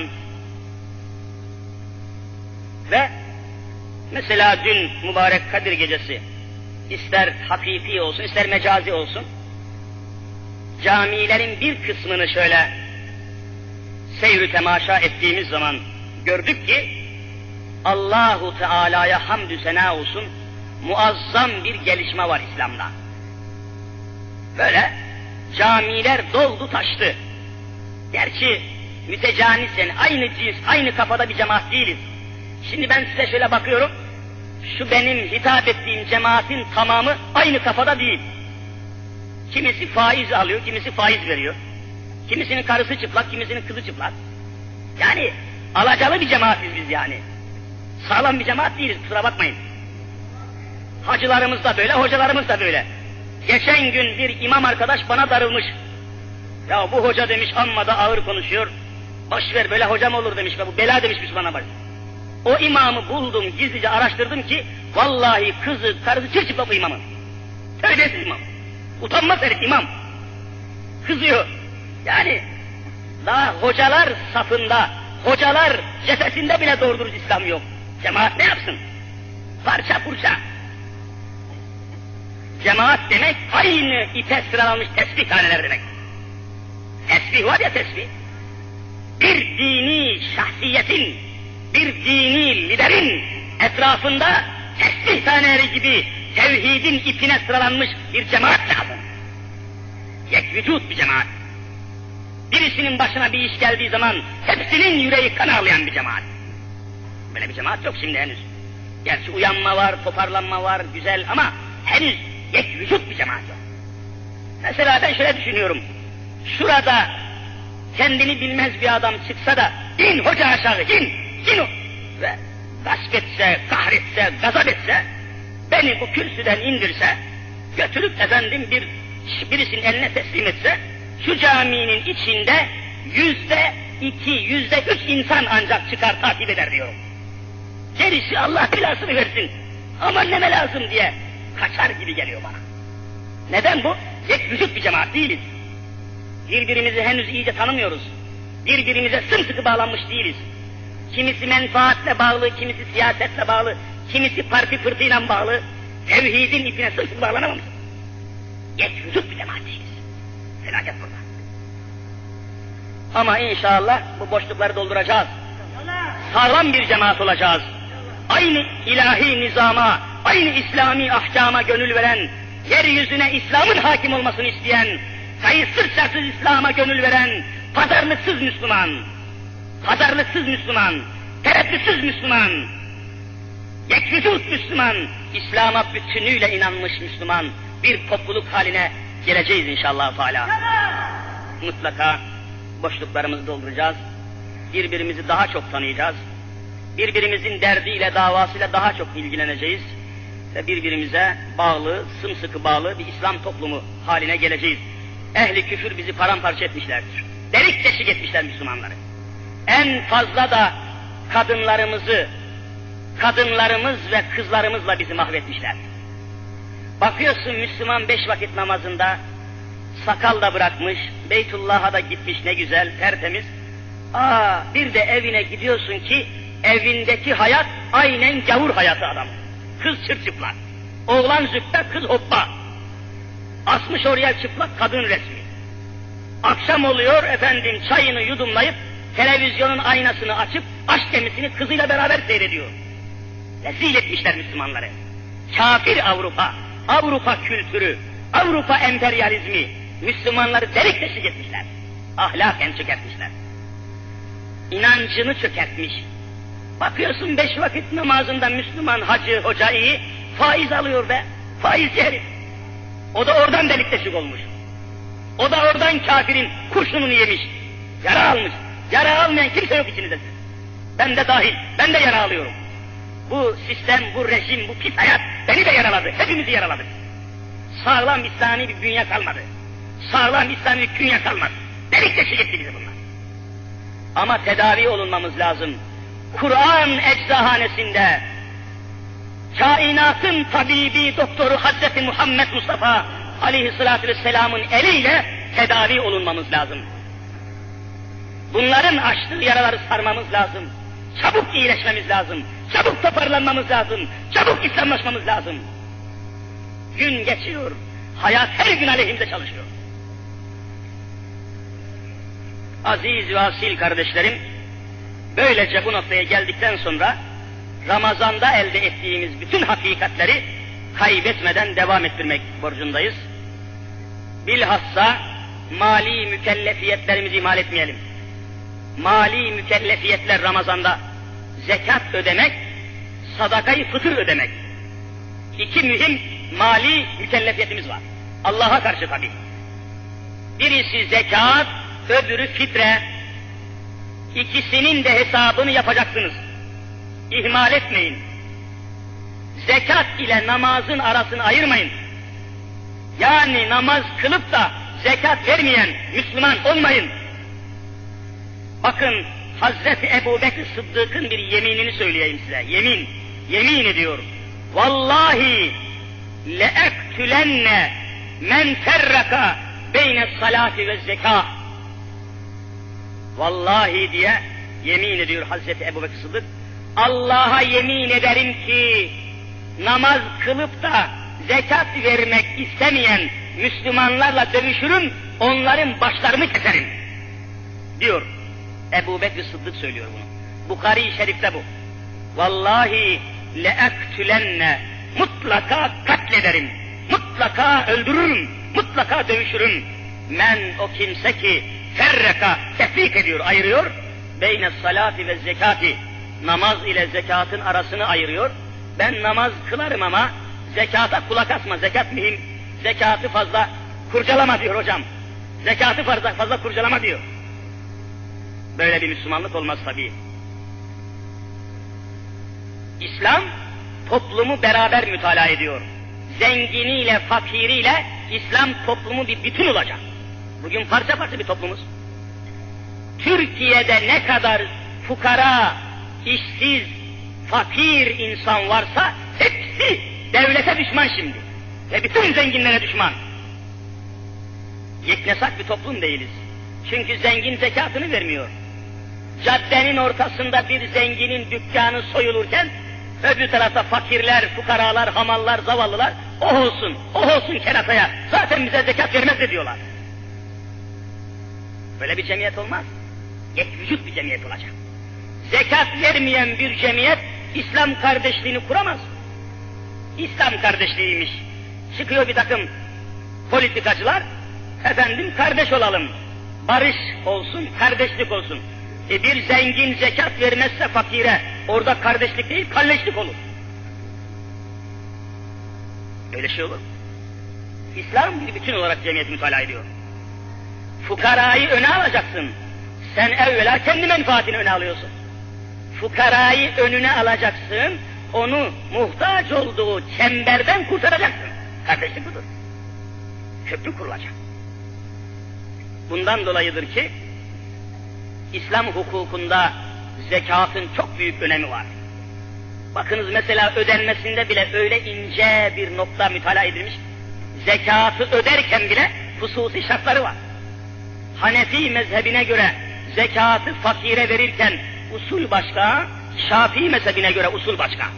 Ve mesela dün mübarek Kadir gecesi, ister hakiki olsun, ister mecazi olsun, camilerin bir kısmını şöyle seyr-i temaşa ettiğimiz zaman gördük ki Allahu Teala'ya hamdü sena olsun, muazzam bir gelişme var İslam'da. Böyle camiler doldu taştı. Gerçi mütecanis, yani aynı cins, aynı kafada bir cemaat değiliz. Şimdi ben size şöyle bakıyorum, şu benim hitap ettiğim cemaatin tamamı aynı kafada değil. Kimisi faiz alıyor, kimisi faiz veriyor. Kimisinin karısı çıplak, kimisinin kızı çıplak. Yani alacalı bir cemaatiz biz yani. Sağlam bir cemaat değiliz, kusura bakmayın. Hacılarımız da böyle, hocalarımız da böyle. Geçen gün bir imam arkadaş bana darılmış. Ya bu hoca demiş amma da ağır konuşuyor. Boşver böyle hocam olur demiş ve bu bela demişmiş bana bak. O imamı buldum, gizlice araştırdım ki vallahi kızı, karısı çırçıplak bu imamın. Terbiyesiz imam. Utanmaz herif imam. Kızıyor. Yani daha hocalar safında, hocalar cephesinde bile doğru dürüst İslam yok. Cemaat ne yapsın? Parça purça. Cemaat demek aynı ipe sıralanmış tesbih taneler demek. Tesbih var ya tesbih. Bir dini şahsiyetin, bir dini liderin etrafında tesbih taneleri gibi tevhidin ipine sıralanmış bir cemaat lazım. Yekvücut bir cemaat. Birisinin başına bir iş geldiği zaman hepsinin yüreği kan ağlayan bir cemaat. Böyle bir cemaat yok şimdi henüz. Gerçi uyanma var, toparlanma var, güzel ama henüz yekvücut bir cemaat yok. Mesela ben şöyle düşünüyorum. Şurada kendini bilmez bir adam çıksa da in hoca aşağı, in o. Ve gasp etse, kahretse, gazap etse, beni bu kürsüden indirse, götürüp efendim birisinin eline teslim etse, şu caminin içinde %2, %3 insan ancak çıkar takip eder diyorum. Gerisi Allah belasını versin, aman neme lazım diye kaçar gibi geliyor bana. Neden bu? Yekvücut bir cemaat değiliz. Birbirimizi henüz iyice tanımıyoruz. Birbirimize sımsıkı bağlanmış değiliz. Kimisi menfaatle bağlı, kimisi siyasetle bağlı, kimisi parti pırtıyla bağlı. Tevhidin ipine sımsıkı bağlanamamış. Yekvücut bir cemaat değiliz. Felaket burada. Ama inşallah bu boşlukları dolduracağız. Sağlam bir cemaat olacağız. Aynı ilahi nizama, aynı İslami ahkama gönül veren, yeryüzüne İslam'ın hakim olmasını isteyen, kayıtsız şartsız İslam'a gönül veren, pazarlıksız Müslüman, tereddütsüz Müslüman, yekvücut Müslüman, İslam'a bütünüyle inanmış Müslüman bir topluluk haline geleceğiz inşallah Teala. Mutlaka boşluklarımızı dolduracağız, birbirimizi daha çok tanıyacağız, birbirimizin derdiyle, davasıyla daha çok ilgileneceğiz ve birbirimize bağlı, sımsıkı bağlı bir İslam toplumu haline geleceğiz. Ehli küfür bizi paramparça etmişlerdir. Delik deşik etmişler Müslümanları. En fazla da kadınlarımız ve kızlarımızla bizi mahvetmişler. Bakıyorsun Müslüman 5 vakit namazında sakal da bırakmış, Beytullah'a da gitmiş ne güzel, tertemiz. Bir de evine gidiyorsun ki evindeki hayat aynen gavur hayatı adam. Kız çırçıplak, oğlan züppe, kız hoppa. Asmış oraya çıplak kadın resmi. Akşam oluyor efendim çayını yudumlayıp televizyonun aynasını açıp aşk gemisini kızıyla beraber seyrediyor. Rezil etmişler Müslümanları. Kafir Avrupa, Avrupa kültürü, Avrupa emperyalizmi Müslümanları delik deşik etmişler. Ahlaken çökertmişler. İnancını çökertmiş. Bakıyorsun 5 vakit namazında Müslüman hacı, hoca iyi, faiz alıyor be, faizci herif. O da oradan delik deşik olmuş. O da oradan kafirin kurşununu yemiş, yara almış. Yara almayan kimse yok içinizde. Ben de dahil, ben de yara alıyorum. Bu sistem, bu rejim, bu pis hayat beni de yaraladı, hepimizi yaraladı. Sağlam İslami bir dünya kalmadı. Sağlam İslami bir dünya kalmadı. Delik deşik etti bizi bunlar. Ama tedavi olunmamız lazım. Kur'an eczahanesinde kainatın tabibi doktoru Hazreti Muhammed Mustafa aleyhissalatü vesselamın eliyle tedavi olunmamız lazım. Bunların açtığı yaraları sarmamız lazım. Çabuk iyileşmemiz lazım. Çabuk toparlanmamız lazım. Çabuk İslamlaşmamız lazım. Gün geçiyor. Hayat her gün aleyhimize çalışıyor. Aziz ve asil kardeşlerim, böylece bu noktaya geldikten sonra Ramazan'da elde ettiğimiz bütün hakikatleri kaybetmeden devam ettirmek borcundayız. Bilhassa mali mükellefiyetlerimizi ihmal etmeyelim. Mali mükellefiyetler Ramazan'da zekat ödemek, sadakayı fıtır ödemek. 2 mühim mali mükellefiyetimiz var. Allah'a karşı tabii. Birisi zekat, öbürü fitre. İkisinin de hesabını yapacaksınız. İhmal etmeyin. zekat ile namazın arasını ayırmayın. Yani namaz kılıp da zekat vermeyen Müslüman olmayın. Bakın Hazreti Ebubekir Sıddık'ın bir yeminini söyleyeyim size. Yemin ediyor. Vallahi leektülenne men ferraka beyne salati ve zeka. Vallahi diye yemin ediyor Hazreti Ebubekir Sıddık. Allah'a yemin ederim ki namaz kılıp da zekat vermek istemeyen Müslümanlarla dövüşürüm, onların başlarını keserim diyor. Ebubekir Sıddık söylüyor bunu. Bukhari-i Şerif'te bu. Vallahi leektülenne, mutlaka katlederim, mutlaka öldürürüm, mutlaka dövüşürüm. Men o kimse ki ferreka, tefrik ediyor, ayırıyor. Beyne salati ve zekati, namaz ile zekatın arasını ayırıyor. Ben namaz kılarım ama zekata kulak asma, zekat mühim, zekatı fazla kurcalama diyor hocam. Zekatı fazla kurcalama diyor. Böyle bir Müslümanlık olmaz tabii. İslam toplumu beraber mütalaa ediyor. Zenginiyle, fakiriyle İslam toplumu bir bütün olacak. Bugün parça parça bir toplumuz. Türkiye'de ne kadar fukara, işsiz, fakir insan varsa hepsi devlete düşman şimdi. Ve bütün zenginlere düşman. Yeknesak bir toplum değiliz. Çünkü zengin zekatını vermiyor. Caddenin ortasında bir zenginin dükkanı soyulurken öbür tarafta fakirler, fukaralar, hamallar, zavallılar oh olsun kerataya, zaten bize zekat vermez de diyorlar. Böyle bir cemiyet olmaz. Vücut bir cemiyet olacak. Zekat vermeyen bir cemiyet İslam kardeşliğini kuramaz. İslam kardeşliğiymiş. Çıkıyor bir takım politikacılar, efendim kardeş olalım, barış olsun, kardeşlik olsun. Bir zengin zekat vermezse fakire, orada kardeşlik değil, kalleşlik olur. Öyle şey olur. İslam bir bütün olarak cemiyeti mütalaa ediyor. Fukarayı öne alacaksın. Sen evvela kendi menfaatini öne alıyorsun. Fukarayı önüne alacaksın, onu muhtaç olduğu çemberden kurtaracaksın. Kardeşlik budur. Köprü kurulacak. Bundan dolayıdır ki İslam hukukunda zekatın çok büyük önemi var. Bakınız mesela ödenmesinde bile öyle ince bir nokta mütalaa edilmiş. Zekatı öderken bile hususi şartları var. Hanefi mezhebine göre zekatı fakire verirken usul başka, Şafii mezhebine göre usul başka.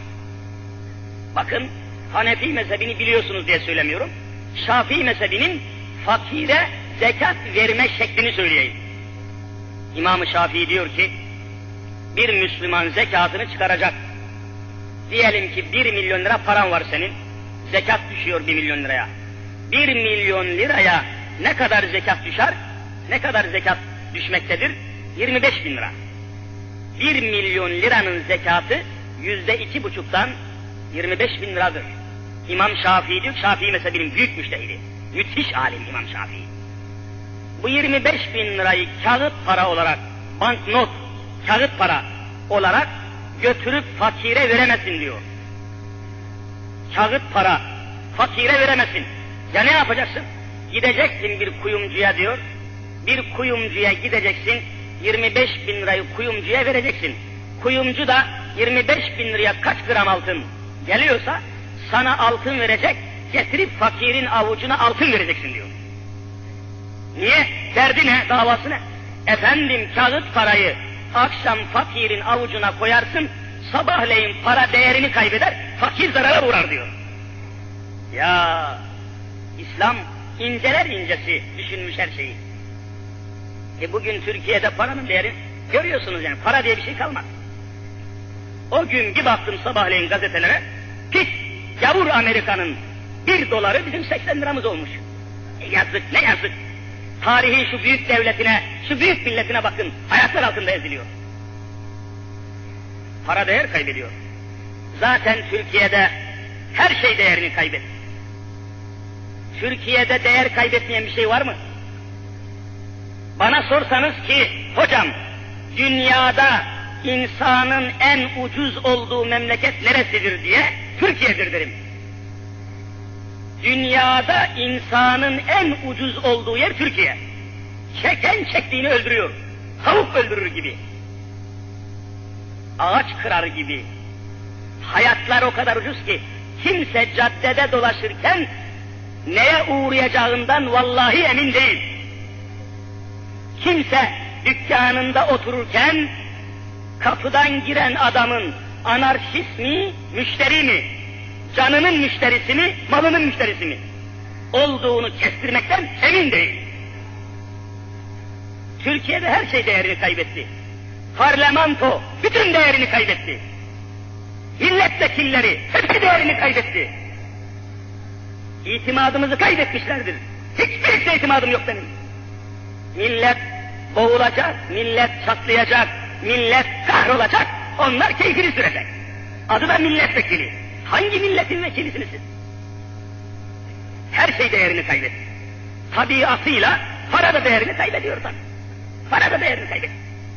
Bakın Hanefi mezhebini biliyorsunuz diye söylemiyorum. Şafii mezhebinin fakire zekat verme şeklini söyleyeyim. İmam-ı Şafii diyor ki, bir Müslüman zekatını çıkaracak. Diyelim ki 1 milyon lira paran var senin, zekat düşüyor 1 milyon liraya. 1 milyon liraya ne kadar zekat düşer? Ne kadar zekat düşmektedir? 25 bin lira. 1 milyon liranın zekatı %2,5'tan 25 bin liradır. İmam Şafii diyor, Şafii mezhebinin büyük müştehidi. Müthiş alim İmam Şafii. Bu 25 bin lirayı kağıt para olarak, banknot, kağıt para olarak götürüp fakire veremezsin diyor. Kağıt para, fakire veremezsin. Ya ne yapacaksın? Gideceksin bir kuyumcuya diyor, bir kuyumcuya gideceksin, 25 bin lirayı kuyumcuya vereceksin. Kuyumcu da 25 bin liraya kaç gram altın geliyorsa sana altın verecek, getirip fakirin avucuna altın vereceksin diyor. Niye? Derdi ne? Davası ne? Efendim kağıt parayı akşam fakirin avucuna koyarsın, sabahleyin para değerini kaybeder, fakir zarara uğrar diyor. Ya İslam inceler incesi düşünmüş her şeyi. Bugün Türkiye'de paranın değeri görüyorsunuz yani, para diye bir şey kalmadı. O gün bir baktım sabahleyin gazetelere, pis gavur Amerika'nın 1 doları bizim 80 liramız olmuş. Yazık, ne yazık. Tarihin şu büyük devletine, şu büyük milletine bakın, ayaklar altında eziliyor. Para değer kaybediyor. Zaten Türkiye'de her şey değerini kaybetti. Türkiye'de değer kaybetmeyen bir şey var mı? Bana sorsanız ki, hocam, dünyada insanın en ucuz olduğu memleket neresidir diye Türkiye'dir derim. Dünyada insanın en ucuz olduğu yer Türkiye. Çeken çektiğini öldürüyor. Tavuk öldürür gibi. Ağaç kırar gibi. Hayatlar o kadar ucuz ki kimse caddede dolaşırken neye uğrayacağından vallahi emin değil. Kimse dükkanında otururken kapıdan giren adamın anarşist mi, müşteri mi, canının müşterisi mi, malının müşterisi mi olduğunu kestirmekten emin değil. Türkiye'de her şey değerini kaybetti. Parlamento bütün değerini kaybetti. Milletvekilleri hepsi değerini kaybetti. İtimadımızı kaybetmişlerdir. Hiçbir itimadım yok benim. Millet boğulacak, millet çatlayacak, millet kahrolacak, onlar keyfini sürecek. Adı da milletvekili. Hangi milletin vekilisiniz siz? Her şey değerini kaybetti. Tabiatıyla para da değerini kaybediyor tabii. Para da değerini kaybetti.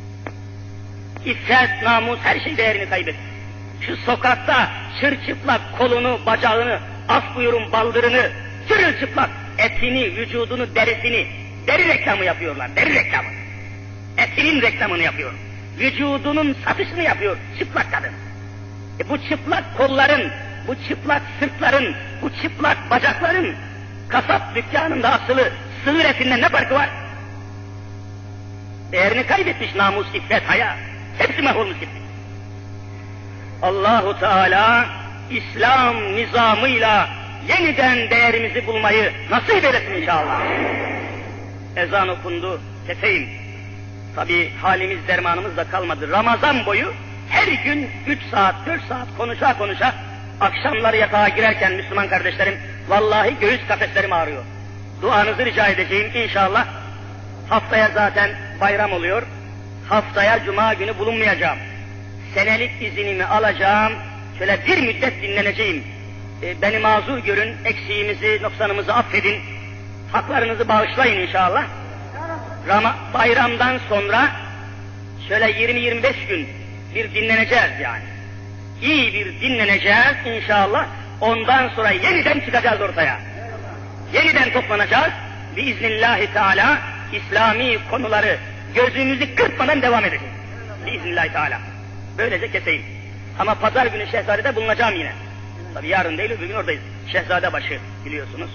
İffet, namus, her şey değerini kaybetti. Şu sokakta çırçıplak kolunu, bacağını, af buyurun baldırını, çırılçıplak etini, vücudunu, derisini, deri reklamı yapıyorlar, deri reklamı. Etinin reklamını yapıyor. Vücudunun satışını yapıyor çıplak kadın. Bu çıplak kolların, bu çıplak sırtların, bu çıplak bacakların kasap dükkanında asılı sığır etinden ne farkı var? Değerini kaybetmiş namus, iffet, haya. Hepsi mahvolmuş gitti. Allahu Teala İslam nizamıyla yeniden değerimizi bulmayı nasip eylesin inşallah. Ezan okundu, keseyim. Tabi halimiz dermanımız da kalmadı. Ramazan boyu her gün 3 saat, 4 saat konuşa konuşa akşamları yatağa girerken Müslüman kardeşlerim vallahi göğüs kafeslerim ağrıyor. Duanızı rica edeceğim inşallah. Haftaya zaten bayram oluyor. Haftaya cuma günü bulunmayacağım. Senelik iznimi alacağım. Şöyle bir müddet dinleneceğim. Beni mazur görün, eksiğimizi, noksanımızı affedin. Haklarınızı bağışlayın inşallah. Bayramdan sonra şöyle 20-25 gün bir dinleneceğiz yani. İyi bir dinleneceğiz inşallah. Ondan sonra yeniden çıkacağız ortaya. Yeniden toplanacağız. Biiznillahü Teala İslami konuları gözümüzü kırpmadan devam edeceğiz. Biiznillahü Teala. Böylece keseyim. Ama pazar günü Şehzade'de bulunacağım yine. Tabii yarın değil, öbür gün oradayız. Şehzadebaşı biliyorsunuz.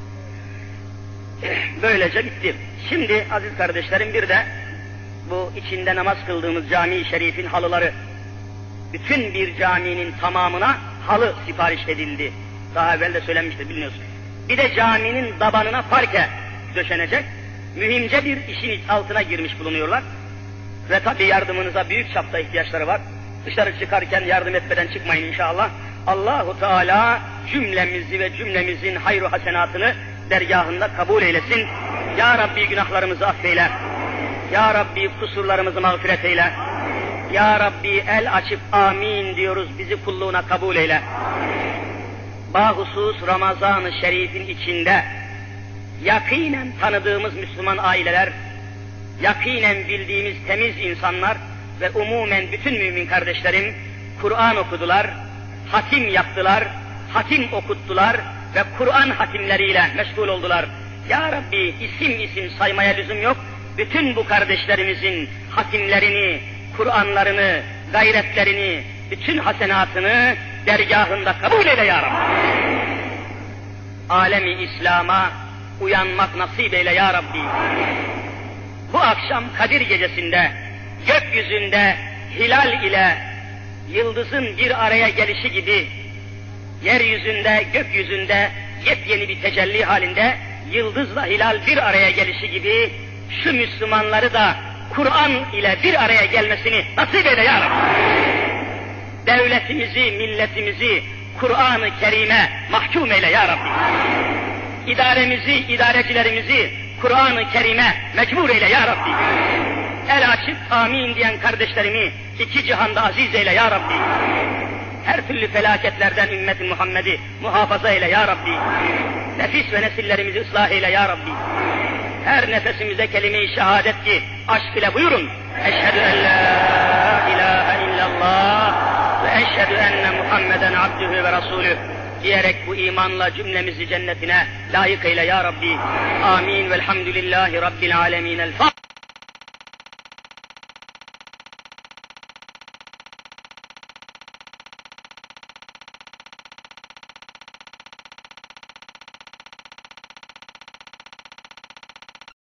Böylece bitti. Şimdi aziz kardeşlerim bir de bu içinde namaz kıldığımız cami-i şerifin halıları, bütün bir caminin tamamına halı sipariş edildi. Daha evvel de söylenmişti biliyorsunuz. Bir de caminin tabanına parke döşenecek. Mühimce bir işin altına girmiş bulunuyorlar. Ve tabi yardımınıza büyük çapta ihtiyaçları var. Dışarı çıkarken yardım etmeden çıkmayın inşallah. Allahu Teala cümlemizi ve cümlemizin hayru hasenatını dergahında kabul eylesin. Ya Rabbi günahlarımızı affeyle. Ya Rabbi kusurlarımızı mağfiret eyle. Ya Rabbi el açıp amin diyoruz, bizi kulluğuna kabul eyle. Bahusus Ramazan-ı Şerif'in içinde yakinen tanıdığımız Müslüman aileler, yakinen bildiğimiz temiz insanlar ve umumen bütün mümin kardeşlerim Kur'an okudular, hatim yaptılar, hatim okuttular ve Kur'an hatimleriyle meşgul oldular. Ya Rabbi isim isim saymaya lüzum yok. Bütün bu kardeşlerimizin hatimlerini, Kur'anlarını, gayretlerini, bütün hasenatını dergahında kabul eyle ya Rabbi. Alemi İslam'a uyanmak nasip eyle ya Rabbi. Bu akşam Kadir gecesinde gökyüzünde hilal ile yıldızın bir araya gelişi gibi yeryüzünde, gökyüzünde yepyeni bir tecelli halinde yıldızla hilal bir araya gelişi gibi şu Müslümanları da Kur'an ile bir araya gelmesini nasip eyle ya Rabbi. Devletimizi, milletimizi Kur'an-ı Kerim'e mahkum eyle ya Rabbi. İdaremizi, idarecilerimizi Kur'an-ı Kerim'e mecbur eyle ya Rabbi. El açıp amin diyen kardeşlerimi iki cihanda aziz eyle ya Rabbi. Her türlü felaketlerden ümmeti Muhammed'i muhafaza eyle ya Rabbi. Nefis ve nesillerimizi ıslah eyle ya Rabbi. Her nefesimize kelime-i şehadet ki aşk ile buyurun. Eşhedü en la ilahe illallah ve eşhedü enne Muhammeden abdühü ve rasulüh diyerek bu imanla cümlemizi cennetine layık eyle ya Rabbi. Amin velhamdülillahi Rabbil alemin. El Fatiha.